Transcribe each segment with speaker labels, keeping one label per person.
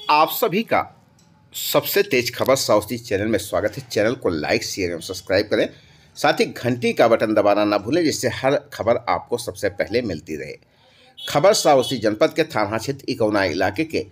Speaker 1: आप सभी का सबसे तेज खबर साउथ ईस्ट चैनल में स्वागत है। चैनल को लाइक शेयर एवं सब्सक्राइब करें, साथ ही घंटी का बटन दबाना ना भूलें, जिससे हर खबर आपको सबसे पहले मिलती रहे। खबर साउथ ईस्ट जनपद के थाना क्षेत्र इकौना इलाके के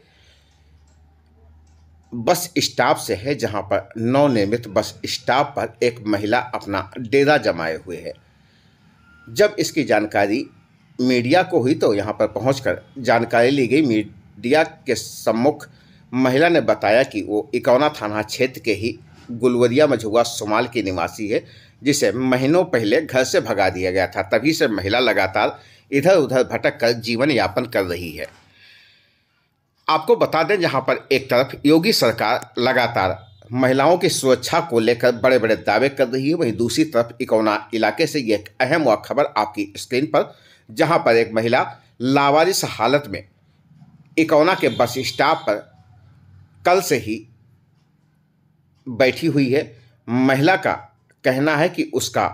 Speaker 1: बस स्टॉप से है, जहां पर नवनिर्मित बस स्टॉप पर एक महिला अपना डेरा जमाए हुए है। जब इसकी जानकारी मीडिया को हुई तो यहां पर पहुंचकर जानकारी ली गई। मीडिया के सम्मुख महिला ने बताया कि वो इकौना थाना क्षेत्र के ही गुलवरिया मझुआ सुमाल की निवासी है, जिसे महीनों पहले घर से भगा दिया गया था। तभी से महिला लगातार इधर उधर भटक कर जीवन यापन कर रही है। आपको बता दें, जहां पर एक तरफ योगी सरकार लगातार महिलाओं की सुरक्षा को लेकर बड़े बड़े दावे कर रही है, वहीं दूसरी तरफ इकौना इलाके से यह एक अहम व खबर आपकी स्क्रीन पर, जहां पर एक महिला लावारिस हालत में इकौना के बस स्टॉप पर कल से ही बैठी हुई है। महिला का कहना है कि उसका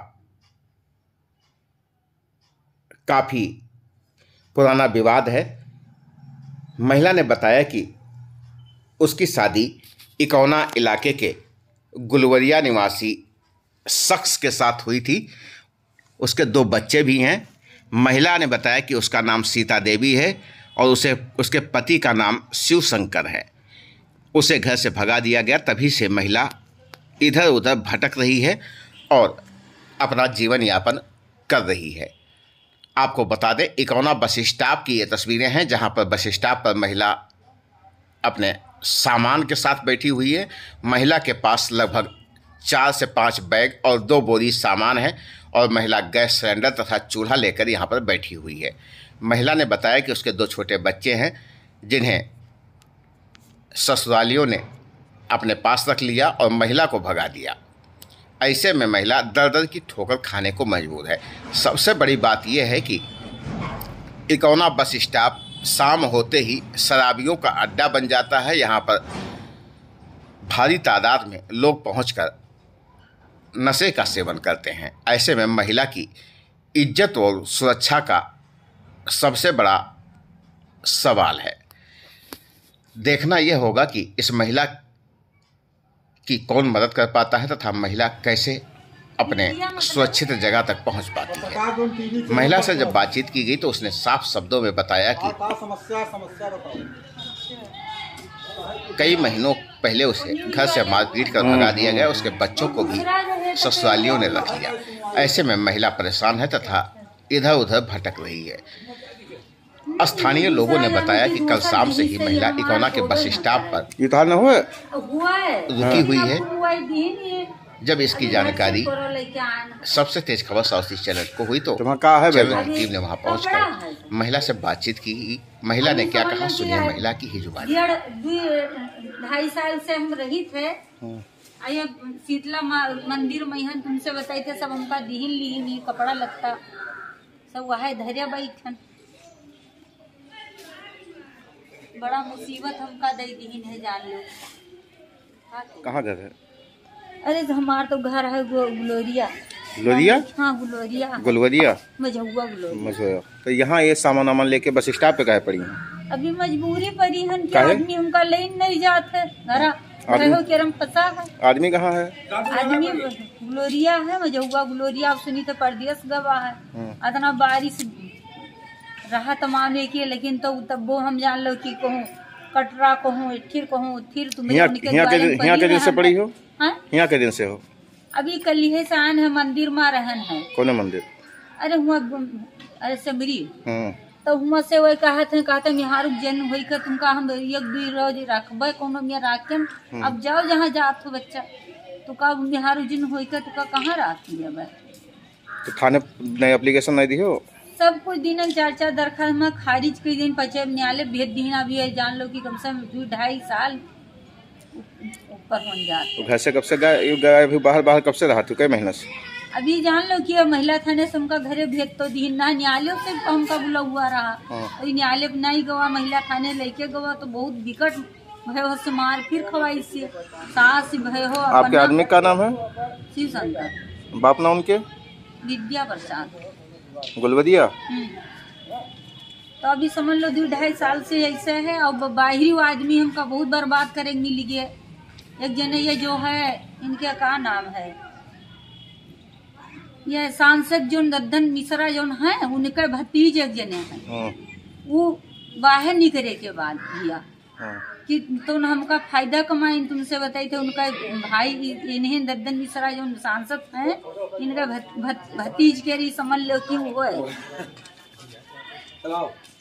Speaker 1: काफ़ी पुराना विवाद है। महिला ने बताया कि उसकी शादी इकौना इलाके के गुलवरिया निवासी शख्स के साथ हुई थी। उसके 2 बच्चे भी हैं। महिला ने बताया कि उसका नाम सीता देवी है और उसके पति का नाम शिव शंकर है। उसे घर से भगा दिया गया, तभी से महिला इधर उधर भटक रही है और अपना जीवन यापन कर रही है। आपको बता दें, इकौना बस स्टॉप की ये तस्वीरें हैं, जहां पर बस स्टॉप पर महिला अपने सामान के साथ बैठी हुई है। महिला के पास लगभग 4 से 5 बैग और 2 बोरी सामान है और महिला गैस सिलेंडर तथा चूल्हा लेकर यहाँ पर बैठी हुई है। महिला ने बताया कि उसके 2 छोटे बच्चे हैं, जिन्हें ससुरालियों ने अपने पास रख लिया और महिला को भगा दिया। ऐसे में महिला दर दर की ठोकर खाने को मजबूर है। सबसे बड़ी बात यह है कि इकौना बस स्टॉप शाम होते ही शराबियों का अड्डा बन जाता है। यहाँ पर भारी तादाद में लोग पहुंचकर नशे का सेवन करते हैं। ऐसे में महिला की इज्जत और सुरक्षा का सबसे बड़ा सवाल है। देखना यह होगा कि इस महिला की कौन मदद कर पाता है तथा महिला कैसे अपने सुरक्षित जगह तक पहुंच पाती है। महिला से जब बातचीत की गई तो उसने साफ शब्दों में बताया कि कई महीनों पहले उसे घर से मारपीट कर भगा दिया गया। उसके बच्चों को भी ससुरालियों ने रख लिया। ऐसे में महिला परेशान है तथा इधर उधर भटक रही है। स्थानीय लोगों ने बताया कि कल शाम से ही महिला इकौना के बस स्टॉप पर रुकी हुई है। जब इसकी जानकारी सबसे तेज खबर साउथ ईस्ट चैनल को हुई तो चैनल की टीम ने वहां पहुंचकर महिला से बातचीत की। महिला ने क्या कहा, सुनिए महिला की ही जुबानी।
Speaker 2: 2.5 साल से हम रही थे। शीतला मंदिर में तुमसे बताई थे, सब हमका दीहिन ली कपड़ा लगता सब वह धैर्य बैठन। बड़ा मुसीबत हमका दे दीहिन है, जान लो।
Speaker 1: कहाँ घर है?
Speaker 2: अरे हमार तो घर है गुलोरिया।
Speaker 1: गुलोरिया?
Speaker 2: हाँ, गुलोरिया
Speaker 1: गुलवरिया
Speaker 2: मझुआ गुलोरिया।
Speaker 1: तो यहाँ ये सामान वामान लेके बस स्टॉप पे काहे पड़ी हैं?
Speaker 2: अभी मजबूरी पड़ी है कि आदमी हमका लेन नहीं जाते घरा केरम फंसा है।
Speaker 1: आदमी कहाँ है?
Speaker 2: आदमी गुलोरिया है, मझुआ गुलोरिया। आप सुनी तो परदेश गवा है। इतना बारिश रहा तमाम एक, लेकिन तो तब्बो हम जान लो कि कहूँ कटरा कहूँ इठिर कहूँ थिर तुम्हें
Speaker 1: यहाँ के दिन से पड़ी हो? यहाँ के दिन से हो?
Speaker 2: अभी कल ही से आन है, मंदिर में रहन है।
Speaker 1: कौन मंदिर?
Speaker 2: अरे हुआ सबरी तो हुआ से वही कहते मिहारू जन होई के तुमका हम 1-2 रोज रखबे कोनो में राखन। अब जाओ जहाँ जात हो बच्चा, तो का मिहारू जन होई के तुका कहाँ राखी है?
Speaker 1: तो थाने नई एप्लीकेशन नहीं दी हो?
Speaker 2: सब कुछ दिन 4 दरखास्त में खारिज के दिन पचे न्यायालय भेज दी। अभी है, जान लो कि कम से कम 2-2.5 साल ऊपर हो जाते।
Speaker 1: तो घर से कब से गए? अभी बाहर कब से रहा तू? कई महीने से?
Speaker 2: अभी जान लो कि महिला थाने से हमका घरे भेज तो दी ना, न्यायालय से हमका बुला हुआ रहा। न्यायालय नहीं गवा, महिला थाने लेके गवा तो बहुत विकट भयो से मार फिर खवाई से सास भयो।
Speaker 1: आपके आदमी का नाम है?
Speaker 2: शिव शंकर।
Speaker 1: बाप नाम उनके?
Speaker 2: विद्या प्रसाद
Speaker 1: गुलवरिया।
Speaker 2: तो अभी समझ लो 2-2.5 साल से ऐसे है। और बाहरी आदमी हमका बहुत बर्बाद करेंगे मिल गए। एक जने ये जो है इनके का नाम है, ये सांसद जो दद्दन मिश्रा जो है उनके भतीज एक जने हैं, वो बाहर निकले के बाद भैया कि तो हमका फायदा कमाए तुमसे बताई थे। उनका भाई इन्हें दद्दन मिश्रा जो सांसद हैं इनका भतीज के समझ लो कि वो है।